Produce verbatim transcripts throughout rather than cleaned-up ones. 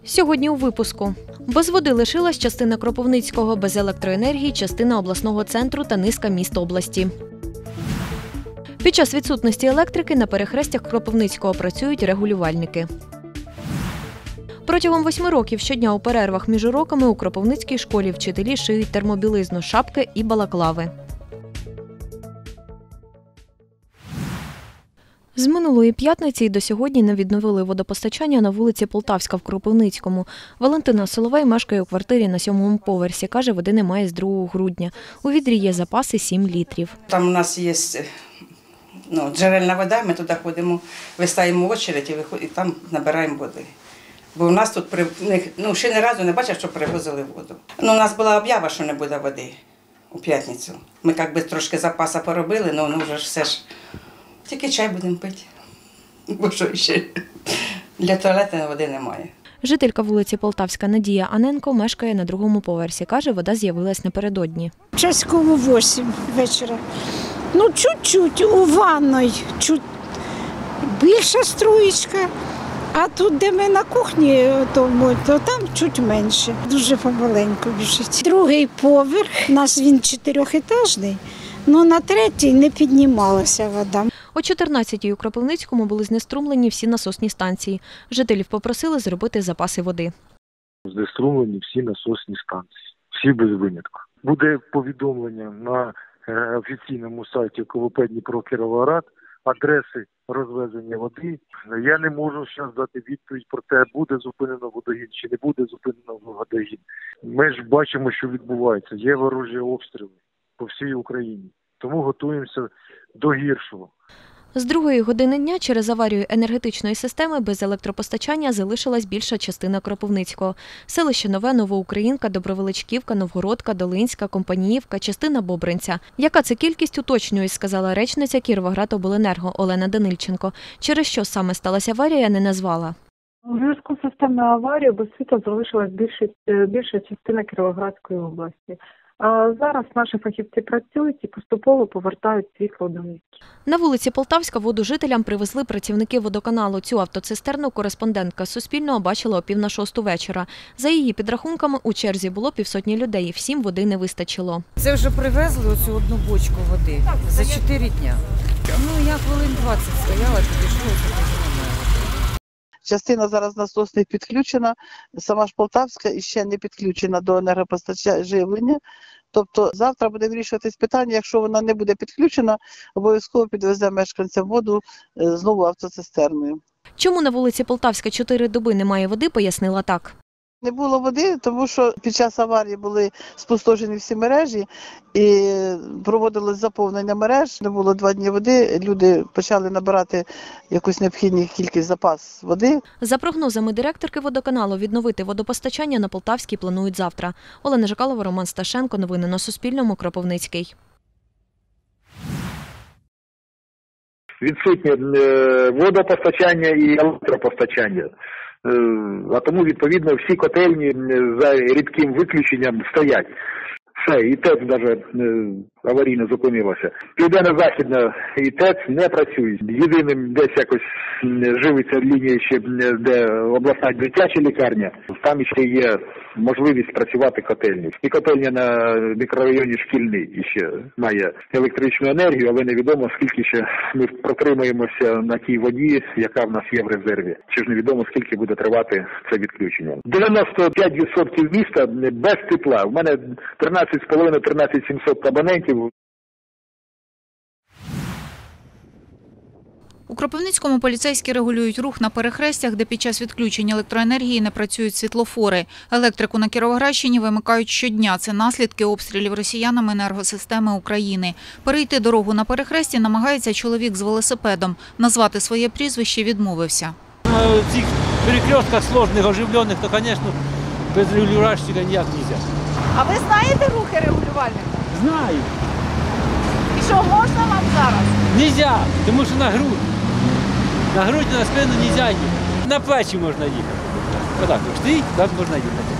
Сьогодні у випуску. Без води лишилась частина Кропивницького, без електроенергії – частина обласного центру та низка міст області. Під час відсутності електрики на перехрестях Кропивницького працюють регулювальники. Протягом восьми років щодня у перервах між уроками у Кропивницькій школі вчителі шиють термобілизну, шапки і балаклави. З минулої п'ятниці і до сьогодні не відновили водопостачання на вулиці Полтавська в Кропивницькому. Валентина Соловей мешкає у квартирі на сьомому поверсі. Каже, води немає з другого грудня. У відрі є запаси сім літрів. Там у нас є ну, джерельна вода, ми туди ходимо, вистаємо в очередь і, виход... і там набираємо води. Бо у нас тут при... ну, ще ні разу не бачив, що привозили воду. Ну, у нас була об'ява, що не буде води у п'ятницю. Ми як би трошки запаса поробили, але ну, вже ж все ж тільки чай будемо пити. Бо що ще для туалету води немає. Жителька вулиці Полтавська Надія Аненко мешкає на другому поверсі. Каже, вода з'явилась напередодні. Частково восім вечора. Ну, чуть-чуть у ванной, чуть більша струєчка. А тут, де ми на кухні, то, то там чуть менше. Дуже помаленьку біжить. Другий поверх, у нас він чотирьохетажний, але на третій не піднімалася вода. О чотирнадцятій у Кропивницькому були знеструмлені всі насосні станції. Жителів попросили зробити запаси води. Знеструмлені всі насосні станції, всі без винятку. Буде повідомлення на офіційному сайті КВП Дніпро-Кіровоград, адреси розвезення води. Я не можу зараз дати відповідь про те, буде зупинено водогін чи не буде зупинено водогін. Ми ж бачимо, що відбувається. Є ворожі обстріли по всій Україні. Тому готуємося до гіршого. З другої години дня через аварію енергетичної системи без електропостачання залишилась більша частина Кропивницького. Селище Нове, Новоукраїнка, Добровеличківка, Новгородка, Долинська, Компаніївка, частина Бобринця. Яка це кількість, уточнюють, сказала речниця Кіровоградобленерго Олена Данильченко. Через що саме сталася аварія, не назвала. У зв'язку з системною аварією без світла залишилась більша, більша частина Кіровоградської області. А зараз наші фахівці працюють і поступово повертають світло до міст. На вулиці Полтавська воду жителям привезли працівники водоканалу. Цю автоцистерну кореспондентка Суспільного бачила о пів на шосту вечора. За її підрахунками, у черзі було півсотні людей. Всім води не вистачило. Це вже привезли оцю одну бочку води за чотири дня. Ну, я хвилин двадцять стояла, підійшла, Частина зараз насосних підключена, сама ж Полтавська і ще не підключена до енергопостачання живлення. Тобто завтра буде вирішуватись питання, якщо вона не буде підключена, обов'язково підвезе мешканцям воду знову автоцистерною. Чому на вулиці Полтавська чотири доби немає води, пояснила так. Не було води, тому що під час аварії були спустошені всі мережі і проводилось заповнення мереж. Не було два дні води, люди почали набирати якусь необхідну кількість запас води. За прогнозами директорки водоканалу, відновити водопостачання на Полтавській планують завтра. Олена Жакалова, Роман Сташенко. Новини на Суспільному. Кропивницький. Відсутнє водопостачання і електропостачання. А тому, відповідно, всі котельні за рідким виключенням стоять. Все, і ТЕЦ навіть аварійно зупинилося. Південно-західна і ТЕЦ не працюють. Єдиним десь якось живиться лінія ще, де обласна дитяча лікарня, там ще є можливість працювати котельні. І котельня на мікрорайоні Шкільний ще має електричну енергію, але невідомо, скільки ще ми протримаємося на тій воді, яка в нас є в резерві. Чи ж невідомо, скільки буде тривати це відключення. дев'яносто п'ять відсотків міста без тепла. У мене тринадцять з половиною - тринадцять сімсот абонентів. У Кропивницькому поліцейські регулюють рух на перехрестях, де під час відключення електроенергії не працюють світлофори. Електрику на Кіровоградщині вимикають щодня. Це наслідки обстрілів росіянами енергосистеми України. Перейти дорогу на перехресті намагається чоловік з велосипедом. Назвати своє прізвище відмовився. В цих перекрестках складних, оживлених, то, звісно, без регулювальника ніяк не можна. А ви знаєте рухи регулювальника? Знаю. І що, можна вам зараз? Нельзя, тому що на грудь. На грудь, на спину нельзя їхати. На плечі можна їхати. Отак, стоїть, так можна їхати.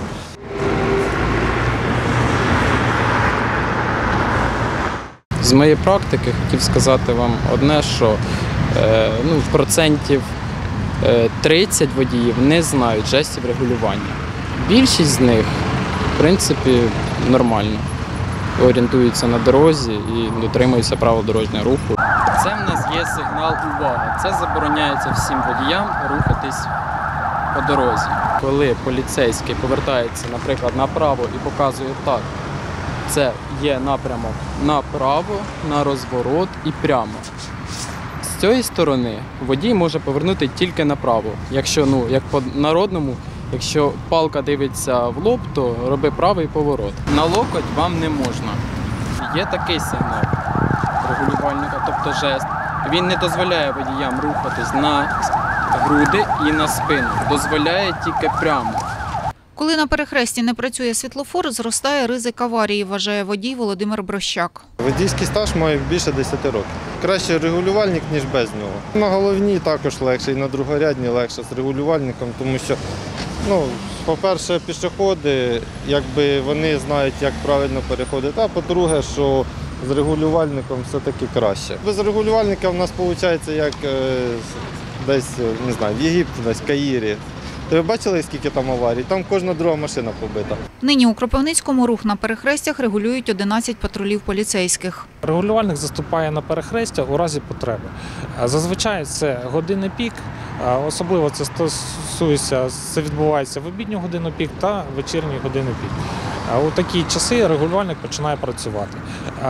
З моєї практики хотів сказати вам одне, що е, ну, процентів тридцять водіїв не знають жестів регулювання. Більшість з них, в принципі, нормально орієнтуються на дорозі і дотримуються правил дорожнього руху. Це в нас є сигнал «Увага». Це забороняється всім водіям рухатись по дорозі. Коли поліцейський повертається, наприклад, направо і показує так, це є напрямок направо, на розворот і прямо. З цієї сторони водій може повернути тільки направо. Якщо, ну, як по народному, якщо палка дивиться в лоб, то роби правий поворот. На локоть вам не можна. Є такий сигнал регулювальника, тобто жест. Він не дозволяє водіям рухатись на груди і на спину. Дозволяє тільки прямо. Коли на перехресті не працює світлофор, зростає ризик аварії, вважає водій Володимир Брощак. Водійський стаж має більше десяти років. Краще регулювальник, ніж без нього. На головній також легше, і на другорядній легше з регулювальником, тому що, ну, по-перше, пішоходи, якби вони знають, як правильно переходити, а по-друге, що з регулювальником все-таки краще. Без регулювальника в нас виходить, як десь, не знаю, в Єгипті, десь в Каїрі. Ви бачили, скільки там аварій? Там кожна друга машина побита. Нині у Кропивницькому рух на перехрестях регулюють одинадцять патрулів поліцейських. Регулювальник заступає на перехрестя у разі потреби. Зазвичай це години пік, особливо це стосується, це відбувається в обідню годину пік та вечірні години пік. У такі часи регулювальник починає працювати.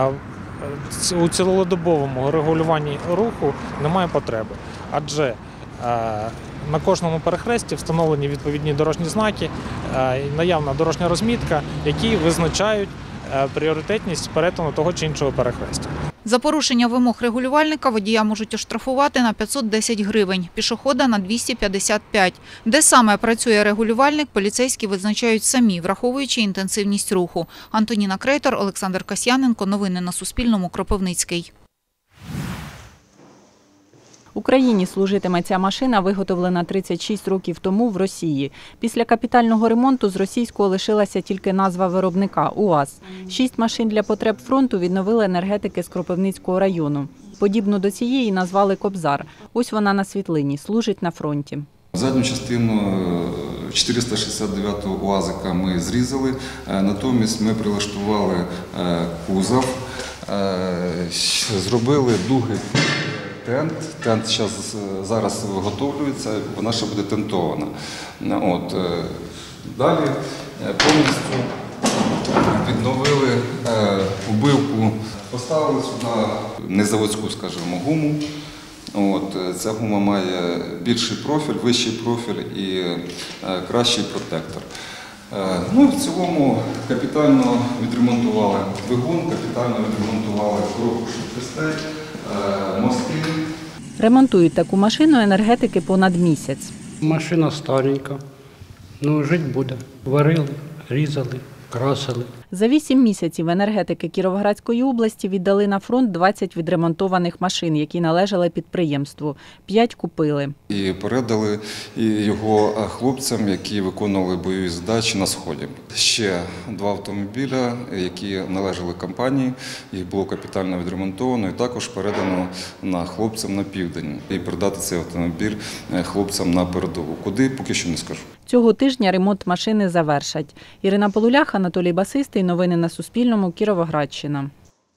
У цілодобовому регулюванні руху немає потреби, адже на кожному перехресті встановлені відповідні дорожні знаки, наявна дорожня розмітка, які визначають пріоритетність перетину того чи іншого перехрестя. За порушення вимог регулювальника водія можуть оштрафувати на п'ятсот десять гривень, пішохода – на двісті п'ятдесят п'ять. Де саме працює регулювальник, поліцейські визначають самі, враховуючи інтенсивність руху. Антоніна Крейтор, Олександр Касьяненко. Новини на Суспільному. Кропивницький. Україні служитиме ця машина, виготовлена тридцять шість років тому в Росії. Після капітального ремонту з російського лишилася тільки назва виробника – УАЗ. Шість машин для потреб фронту відновили енергетики з Кропивницького району. Подібну до цієї назвали «Кобзар». Ось вона на світлині, служить на фронті. Задню частину чотириста шістдесят дев'ятого УАЗика ми зрізали, натомість ми прилаштували кузов, зробили дуги. Тент. Тент зараз, зараз виготовлюється, вона ще буде тентована. От. Далі повністю відновили убивку, поставили сюди незаводську, скажімо, гуму. От. Ця гума має більший профіль, вищий профіль і кращий протектор. Ну і в цілому капітально відремонтували двигун, капітально відремонтували коробку швидкостей, мости. Ремонтують таку машину енергетики понад місяць. Машина старенька, ну жити буде. Варили, різали, красили. За вісім місяців енергетики Кіровоградської області віддали на фронт двадцять відремонтованих машин, які належали підприємству. П'ять купили. І передали його хлопцям, які виконували бойові задачі на Сході. Ще два автомобіля, які належали компанії, їх було капітально відремонтовано і також передано на хлопцям на південь. І передати цей автомобіль хлопцям на передову. Куди, поки що не скажу. Цього тижня ремонт машини завершать. Ірина Полулях, Анатолій Басистий. Новини на Суспільному. Кіровоградщина.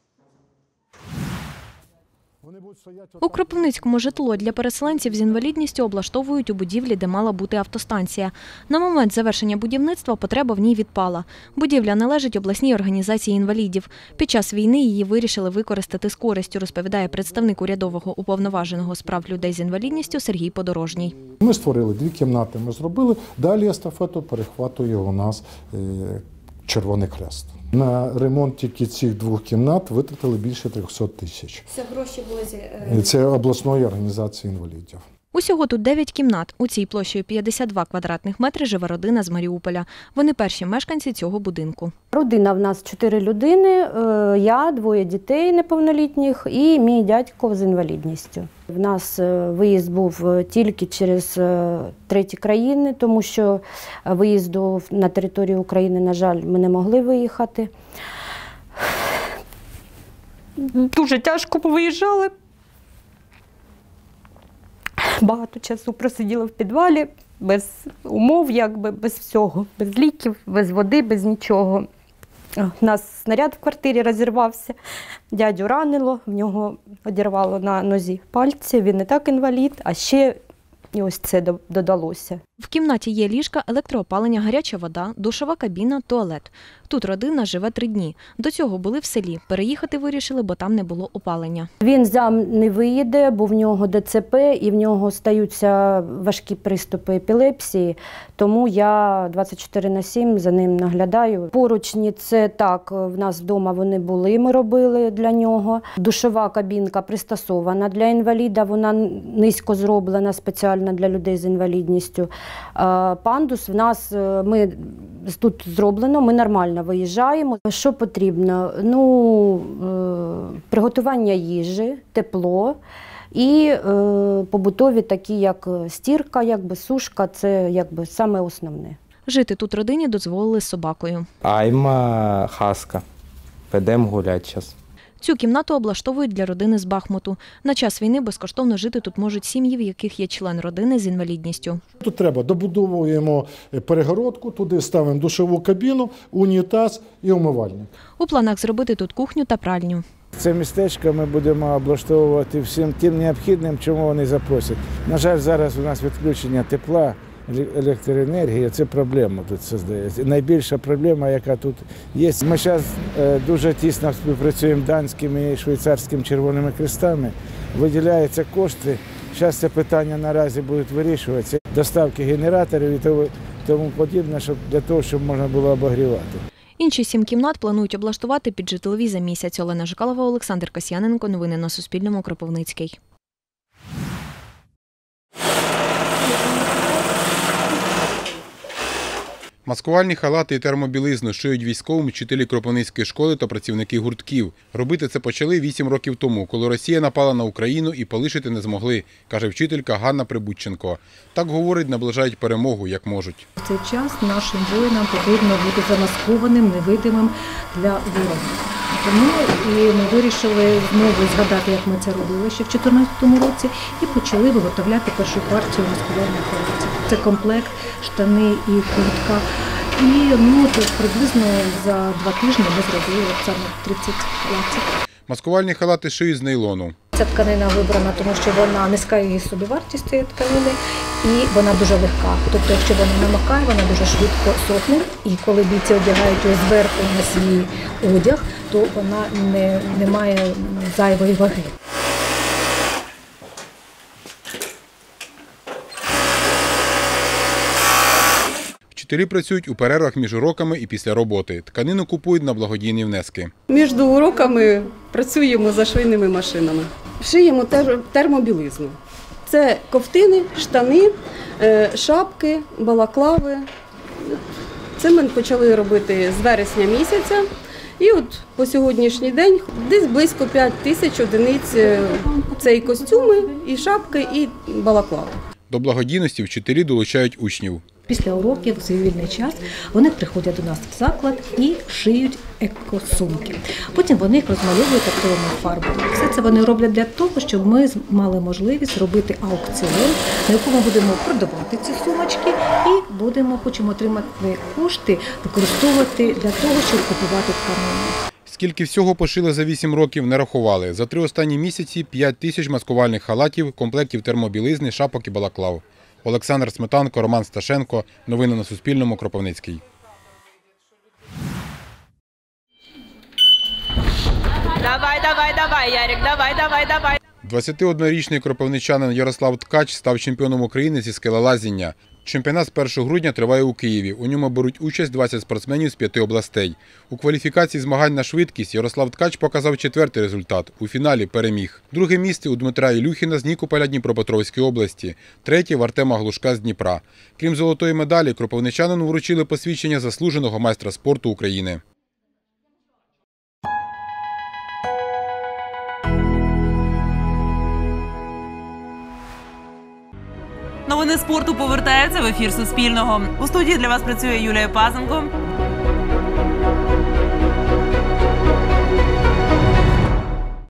У Кропивницькому житло для переселенців з інвалідністю облаштовують у будівлі, де мала бути автостанція. На момент завершення будівництва потреба в ній відпала. Будівля належить обласній організації інвалідів. Під час війни її вирішили використати з користю, розповідає представник урядового уповноваженого з прав людей з інвалідністю Сергій Подорожній. Ми створили дві кімнати, ми зробили, далі естафету перехватує у нас Червоний Хрест. На ремонт тільки цих двох кімнат витратили більше трьохсот тисяч. Це гроші були з... Це обласної організації інвалідів. Усього тут дев'ять кімнат. У цій площею п'ятдесят два квадратних метри живе родина з Маріуполя. Вони перші мешканці цього будинку. Родина в нас чотири людини, я, двоє дітей неповнолітніх і мій дядько з інвалідністю. В нас виїзд був тільки через треті країни, тому що виїзду на територію України, на жаль, ми не могли виїхати. Дуже тяжко виїжджали. багато часу просиділа в підвалі, без умов, якби, без всього, без ліків, без води, без нічого. У нас снаряд в квартирі розірвався, дядю ранило, в нього одірвало на нозі пальці, він не так інвалід, а ще і ось це додалося. В кімнаті є ліжка, електроопалення, гаряча вода, душова кабіна, туалет. Тут родина живе три дні. До цього були в селі. Переїхати вирішили, бо там не було опалення. Він сам не виїде, бо в нього де це пе і в нього стаються важкі приступи епілепсії. Тому я двадцять чотири на сім за ним наглядаю. Поручні це так, в нас вдома вони були, ми робили для нього. Душова кабінка пристосована для інваліда, вона низько зроблена спеціально для людей з інвалідністю. Пандус в нас, ми тут зроблено, ми нормально виїжджаємо. Що потрібно? Ну, приготування їжі, тепло і е, побутові такі, як стірка, якби сушка, це якби саме основне. Жити тут родині дозволили з собакою. Айма хаска. Підемо гуляти зараз. Цю кімнату облаштовують для родини з Бахмуту. На час війни безкоштовно жити тут можуть сім'ї, в яких є член родини з інвалідністю. Тут треба, добудовуємо перегородку, туди ставимо душову кабіну, унітаз і умивальник. У планах зробити тут кухню та пральню. Це містечко ми будемо облаштовувати всім тим необхідним, чому вони запросять. На жаль, зараз у нас відключення тепла, електроенергії, це проблема тут створюється. Найбільша проблема, яка тут є. Ми зараз дуже тісно співпрацюємо з данськими і швейцарськими Червоними Хрестами. Виділяються кошти. Зараз це питання наразі буде вирішуватися. Доставки генераторів і тому подібне, щоб, для того, щоб можна було обігрівати. Інші сім кімнат планують облаштувати під житлові за місяць. Олена Жикалова, Олександр Касьяненко. Новини на Суспільному. Кропивницький. Маскувальні халати і термобілизну шиють військовим вчителі Кропивницької школи та працівники гуртків. Робити це почали вісім років тому, коли Росія напала на Україну і полишити не змогли, каже вчителька Ганна Прибудченко. Так, говорить, наближають перемогу, як можуть. В цей час нашим воїнам потрібно бути замаскованим, невидимим для ворога. Тому і ми вирішили знову згадати, як ми це робили ще в дві тисячі чотирнадцятому році, і почали виготовляти першу партію маскувальних халатів. Це комплект, штани і куртка. І ну, приблизно за два тижні ми зробили саме тридцять халатів. Маскувальні халати шиють з нейлону. Ця тканина вибрана, тому що вона низька її собівартість цієї тканини і вона дуже легка. Тобто, якщо вона намокає, вона дуже швидко сохне. І коли бійці одягають її зверху на свій одяг, то вона не, не має зайвої ваги. Вчителі працюють у перервах між уроками і після роботи. Тканину купують на благодійні внески. Між уроками працюємо за швейними машинами. Шиємо термобілизну. Це ковтини, штани, шапки, балаклави. Це ми почали робити з вересня місяця. І от по сьогоднішній день десь близько п'ять тисяч одиниць це і костюми, і шапки, і балаклави. До благодійності вчителі долучають учнів. Після уроків, в свій вільний час, вони приходять до нас в заклад і шиють екосумки. Потім вони їх розмальовують акриловою фарбою. Все це вони роблять для того, щоб ми мали можливість робити аукціон, на якому будемо продавати ці сумочки і будемо, хочемо отримати кошти, використовувати для того, щоб купувати тканину. Скільки всього пошили за вісім років, не рахували. За три останні місяці – п'ять тисяч маскувальних халатів, комплектів термобілизни, шапок і балаклав. Олександр Сметанко, Роман Сташенко. Новини на Суспільному. Кропивницький. Давай, давай, давай, Ярик, давай, давай, давай. двадцятиоднорічний кропивничанин Ярослав Ткач став чемпіоном України зі скелелазіння. Чемпіонат з першого грудня триває у Києві. У ньому беруть участь двадцять спортсменів з п'яти областей. У кваліфікації змагань на швидкість Ярослав Ткач показав четвертий результат. У фіналі переміг. Друге місце у Дмитра Ілюхіна з Нікополя Дніпропетровської області. Третє в Артема Глушка з Дніпра. Крім золотої медалі, кропивничанину вручили посвідчення заслуженого майстра спорту України. Новини спорту повертаються в ефір Суспільного. У студії для вас працює Юлія Пазенко.